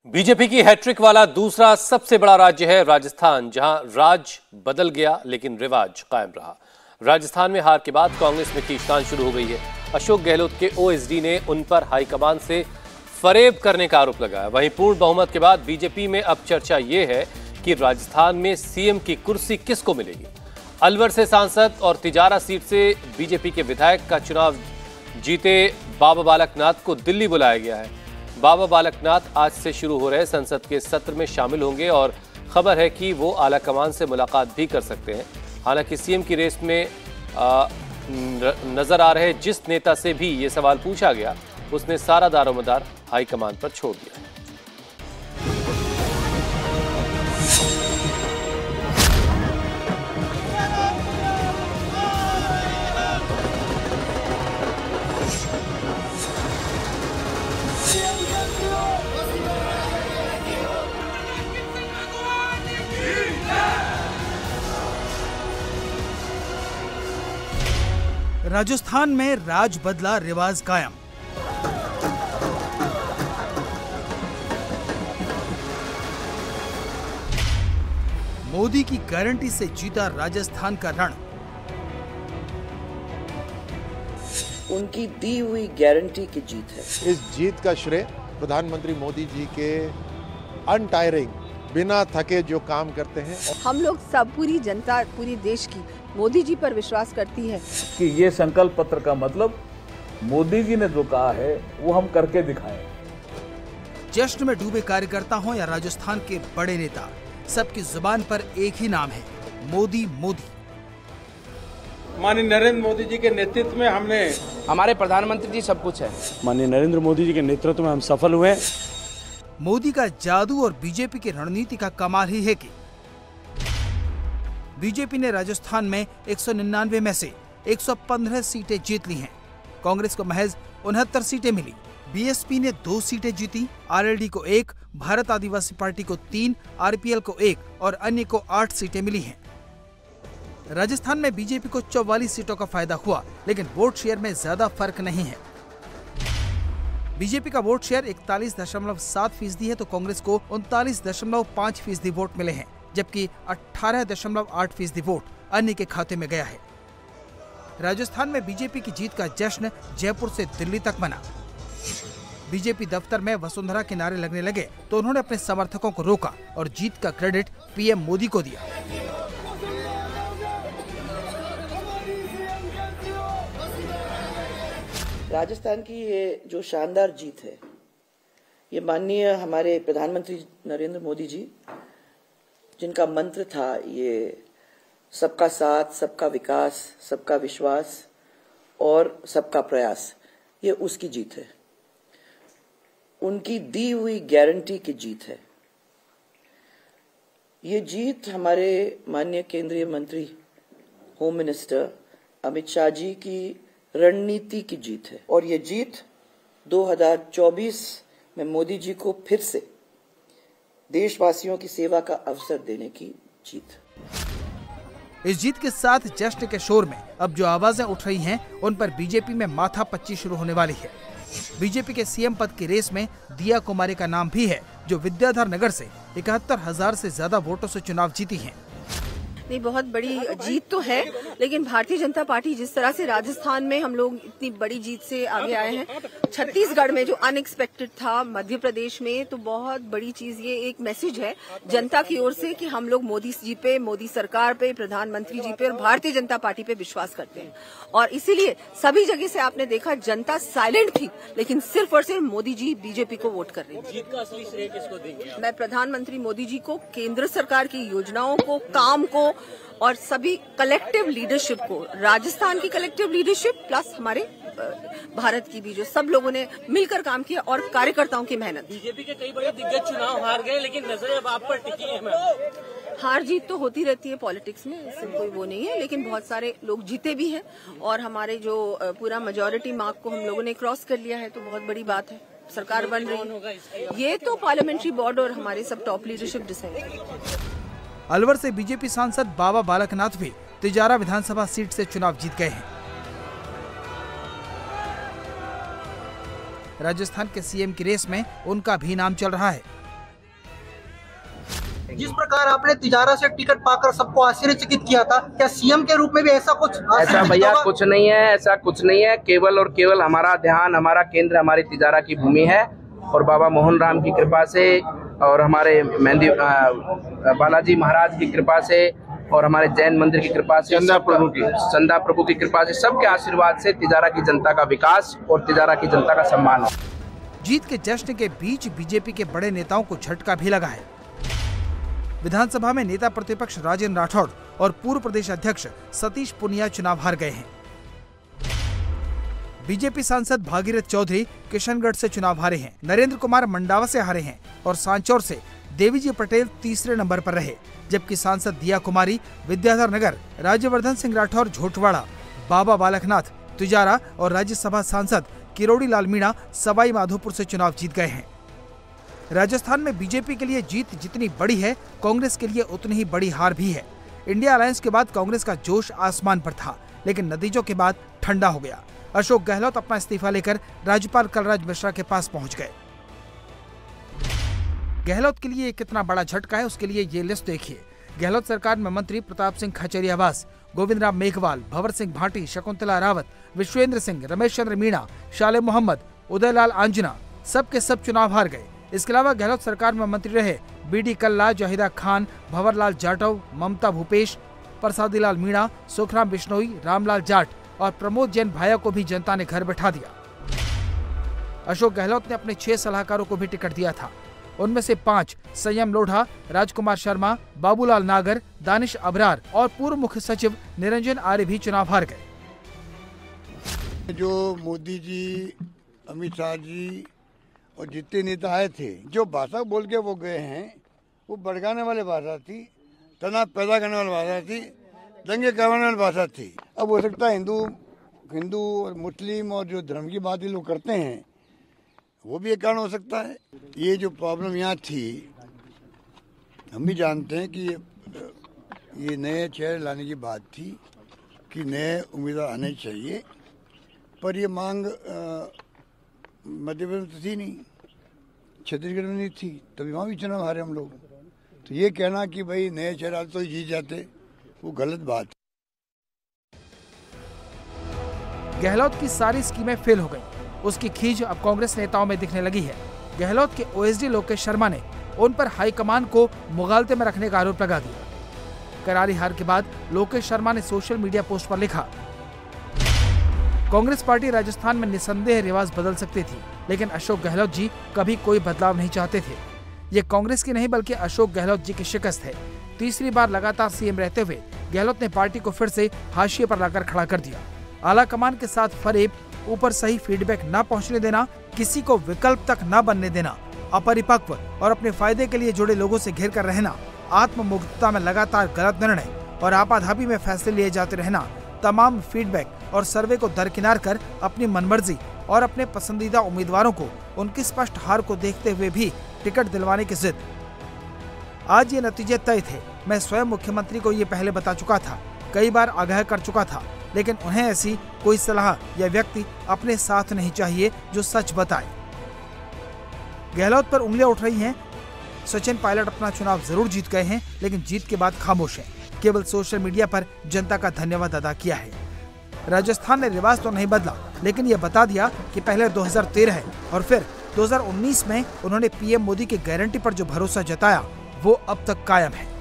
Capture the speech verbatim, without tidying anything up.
BJP की hat trick वाला दूसरा सबसे बड़ा राज्य है राजस्थान, जहां राज बदल गया लेकिन रिवाज कायम रहा। राजस्थान में हार के बाद कांग्रेस में खींचतान शुरू हो गई है। अशोक गहलोत के ओएसडी ने उन पर हाईकमान से फरेब करने का आरोप लगाया। वहीं पूर्ण बहुमत के बाद बीजेपी में अब चर्चा ये है कि राजस्थान में सीएम की कुर्सी किसको मिलेगी। अलवर से सांसद और तिजारा सीट से बीजेपी के विधायक का चुनाव जीते बाबा बालकनाथ को दिल्ली बुलाया गया है। बाबा बालकनाथ आज से शुरू हो रहे संसद के सत्र में शामिल होंगे और खबर है कि वो आलाकमान से मुलाकात भी कर सकते हैं। हालांकि सीएम की रेस में आ, नजर आ रहे जिस नेता से भी ये सवाल पूछा गया, उसने सारा दारोमदार हाईकमान पर छोड़ दिया। राजस्थान में राज बदला, रिवाज कायम। मोदी की गारंटी से जीता राजस्थान का रण। उनकी दी हुई गारंटी की जीत है। इस जीत का श्रेय प्रधानमंत्री मोदी जी के अनटायरिंग, बिना थके जो काम करते हैं। हम लोग सब, पूरी जनता, पूरी देश की मोदी जी पर विश्वास करती है कि ये संकल्प पत्र का मतलब मोदी जी ने जो कहा है वो हम करके दिखाएं। जश्न में डूबे कार्यकर्ता हों या राजस्थान के बड़े नेता, सबकी जुबान पर एक ही नाम है, मोदी मोदी। माननीय नरेंद्र मोदी जी के नेतृत्व में हमने, हमारे प्रधानमंत्री जी सब कुछ है। माननीय नरेंद्र मोदी जी के नेतृत्व में हम सफल हुए। मोदी का जादू और बीजेपी की रणनीति का कमाल ही है कि बीजेपी ने राजस्थान में एक सौ निन्यानवे में से एक सौ पंद्रह सीटें जीत ली हैं। कांग्रेस को महज उनहत्तर सीटें मिली। बीएसपी ने दो सीटें जीती, आरएलडी को एक, भारत आदिवासी पार्टी को तीन, आरपीएल को एक और अन्य को आठ सीटें मिली हैं। राजस्थान में बीजेपी को चौवालीस सीटों का फायदा हुआ, लेकिन वोट शेयर में ज्यादा फर्क नहीं है। बीजेपी का वोट शेयर इकतालीस दशमलव सात फीसदी है तो कांग्रेस को उनतालीस दशमलव पाँच फीसदी वोट मिले हैं, जबकि अठारह दशमलव आठ फीसदी वोट अन्य के खाते में गया है। राजस्थान में बीजेपी की जीत का जश्न जयपुर से दिल्ली तक मना। बीजेपी दफ्तर में वसुंधरा के नारे लगने लगे तो उन्होंने अपने समर्थकों को रोका और जीत का क्रेडिट पीएम मोदी को दिया। राजस्थान की ये जो शानदार जीत है, ये माननीय हमारे प्रधानमंत्री नरेंद्र मोदी जी, जिनका मंत्र था ये सबका साथ, सबका विकास, सबका विश्वास और सबका प्रयास, ये उसकी जीत है। उनकी दी हुई गारंटी की जीत है। ये जीत हमारे माननीय केंद्रीय मंत्री होम मिनिस्टर अमित शाह जी की रणनीति की जीत है और ये जीत दो हज़ार चौबीस में मोदी जी को फिर से देशवासियों की सेवा का अवसर देने की जीत। इस जीत के साथ जश्न के शोर में अब जो आवाजें उठ रही हैं, उन पर बीजेपी में माथापच्ची शुरू होने वाली है। बीजेपी के सीएम पद की रेस में दिया कुमारी का नाम भी है, जो विद्याधर नगर से इकहत्तर हजार से ज्यादा वोटों से चुनाव जीती हैं। नहीं, बहुत बड़ी जीत तो है, लेकिन भारतीय जनता पार्टी जिस तरह से राजस्थान में हम लोग इतनी बड़ी जीत से आगे आए हैं, छत्तीसगढ़ में जो अनएक्सपेक्टेड था, मध्य प्रदेश में, तो बहुत बड़ी चीज, ये एक मैसेज है जनता की ओर से कि हम लोग मोदी जी पे, मोदी सरकार पे, प्रधानमंत्री जी पे और भारतीय जनता पार्टी पे विश्वास करते हैं। और इसीलिए सभी जगह से आपने देखा जनता साइलेंट थी, लेकिन सिर्फ और सिर्फ मोदी जी बीजेपी को वोट कर रही थी। जीत का असली श्रेय किसको देंगे? मैं प्रधानमंत्री मोदी जी को, केंद्र सरकार की योजनाओं को, काम को और सभी कलेक्टिव लीडरशिप को, राजस्थान की कलेक्टिव लीडरशिप प्लस हमारे भारत की भी, जो सब लोगों ने मिलकर काम किया और कार्यकर्ताओं की मेहनत। बीजेपी के कई बड़े दिग्गज चुनाव हार गए, लेकिन नजरें अब आप पर टिकी है मैम। हार जीत तो होती रहती है पॉलिटिक्स में, इससे कोई वो नहीं है, लेकिन बहुत सारे लोग जीते भी हैं और हमारे जो पूरा मेजोरिटी मार्क को हम लोगों ने क्रॉस कर लिया है, तो बहुत बड़ी बात है। सरकार बन रही है, ये तो पार्लियामेंट्री बोर्ड और हमारे सब टॉप लीडरशिप डिसाइड करेगी। अलवर से बीजेपी सांसद बाबा बालकनाथ भी तिजारा विधानसभा सीट से चुनाव जीत गए हैं। राजस्थान के सीएम की रेस में उनका भी नाम चल रहा है। जिस प्रकार आपने तिजारा से टिकट पाकर सबको आश्चर्यचकित किया था, क्या सीएम के रूप में भी ऐसा कुछ? ऐसा भैया कुछ नहीं है, ऐसा कुछ नहीं है। केवल और केवल हमारा ध्यान, हमारा केंद्र हमारी तिजारा की भूमि है और बाबा मोहन राम की कृपा से और हमारे मेहंदी बालाजी महाराज की कृपा से और हमारे जैन मंदिर की कृपा से, चंदा प्रभु की चंदा प्रभु की कृपा से, सबके आशीर्वाद से तिजारा की जनता का विकास और तिजारा की जनता का सम्मान है। जीत के जश्न के बीच बीजेपी के बड़े नेताओं को झटका भी लगा है। विधानसभा में नेता प्रतिपक्ष राजेंद्र राठौड़ और पूर्व प्रदेश अध्यक्ष सतीश पुनिया चुनाव हार गए हैं। बीजेपी सांसद भागीरथ चौधरी किशनगढ़ से चुनाव हारे हैं। नरेंद्र कुमार मंडावा से हारे हैं और सांचौर से देवीजी पटेल तीसरे नंबर पर रहे, जबकि सांसद दिया कुमारी विद्याधर नगर, राज्यवर्धन सिंह राठौर झोटवाड़ा, बाबा बालकनाथ तिजारा और राज्यसभा सांसद किरोड़ी लाल मीणा सवाई माधोपुर से चुनाव जीत गए हैं। राजस्थान में बीजेपी के लिए जीत जितनी बड़ी है, कांग्रेस के लिए उतनी ही बड़ी हार भी है। इंडिया अलायंस के बाद कांग्रेस का जोश आसमान पर था, लेकिन नतीजों के बाद ठंडा हो गया। अशोक गहलोत अपना इस्तीफा लेकर राज्यपाल कलराज मिश्रा के पास पहुंच गए। गहलोत के लिए कितना बड़ा झटका है, उसके लिए ये लिस्ट देखिए। गहलोत सरकार में मंत्री प्रताप सिंह खचरियावास, गोविंद राम मेघवाल, भंवर सिंह भाटी, शकुंतला रावत, विश्वेंद्र सिंह, रमेश चंद्र मीणा, शाले मोहम्मद, उदयलाल आंजना, सब के सब चुनाव हार गए। इसके अलावा गहलोत सरकार में मंत्री रहे बी डी कल्ला, जहीदा खान, भंवरलाल जाटव, ममता भूपेश, प्रसादी लाल मीणा, सुखराम बिश्नोई, रामलाल जाट और प्रमोद जैन भाया को भी जनता ने घर बैठा दिया। अशोक गहलोत ने अपने छह सलाहकारों को भी टिकट दिया था। उनमें से पांच संयम लोढ़ा, राजकुमार शर्मा, बाबूलाल नागर, दानिश अबरार और पूर्व मुख्य सचिव निरंजन आर्य भी चुनाव हार गए। जो मोदी जी, अमित शाह जी और जितने नेता आए थे, जो भाषा बोल के वो गए हैं, वो भड़काने वाली भाषा थी, तनाव पैदा करने वाली भाषा थी, दंगे करवाने वाली भाषा थी। अब हो सकता है हिंदू हिंदू और मुस्लिम और जो धर्म की बात ये लोग करते हैं, वो भी एक कारण हो सकता है। ये जो प्रॉब्लम यहाँ थी, हम भी जानते हैं कि ये, ये नए चेहरे लाने की बात थी कि नए उम्मीदवार आने चाहिए, पर ये मांग मध्य प्रदेश में तो थी नहीं, छत्तीसगढ़ में नहीं थी, तभी वहाँ भी चुनाव हारे हम लोग। तो ये कहना कि भाई नए चेहरे आते तो जीत जाते, वो गलत बात। गहलोत की सारी स्कीमें फेल हो गई। उसकी खींच अब कांग्रेस नेताओं में दिखने लगी है। गहलोत के ओएसडी लोकेश शर्मा ने उन पर हाईकमान को मुगालते में रखने का आरोप लगा दिया। करारी हार के बाद लोकेश शर्मा ने सोशल मीडिया पोस्ट पर लिखा, कांग्रेस पार्टी राजस्थान में निसंदेह रिवाज बदल सकती थी, लेकिन अशोक गहलोत जी कभी कोई बदलाव नहीं चाहते थे। ये कांग्रेस की नहीं बल्कि अशोक गहलोत जी की शिकस्त है। तीसरी बार लगातार सीएम रहते हुए गहलोत ने पार्टी को फिर से हाशिए पर लाकर खड़ा कर दिया। आला कमान के साथ फरेब, ऊपर सही फीडबैक न पहुंचने देना, किसी को विकल्प तक न बनने देना, अपरिपक्व और अपने फायदे के लिए जुड़े लोगों से घिर कर रहना, आत्ममुग्धता में लगातार गलत निर्णय और आपाधापी में फैसले लिए जाते रहना, तमाम फीडबैक और सर्वे को दरकिनार कर अपनी मनमर्जी और अपने पसंदीदा उम्मीदवारों को उनकी स्पष्ट हार को देखते हुए भी टिकट दिलवाने की जिद। आज ये नतीजे तय थे। मैं स्वयं मुख्यमंत्री को ये पहले बता चुका था, कई बार आगाह कर चुका था, लेकिन उन्हें ऐसी कोई सलाह या व्यक्ति अपने साथ नहीं चाहिए जो सच बताए। गहलोत पर उंगलियां उठ रही हैं। सचिन पायलट अपना चुनाव जरूर जीत गए हैं, लेकिन जीत के बाद खामोश हैं। केवल सोशल मीडिया पर जनता का धन्यवाद अदा किया है। राजस्थान ने रिवाज तो नहीं बदला, लेकिन ये बता दिया कि पहले दो हज़ार तेरह और फिर दो हज़ार उन्नीस में उन्होंने पीएम मोदी की गारंटी पर जो भरोसा जताया, वो अब तक कायम है।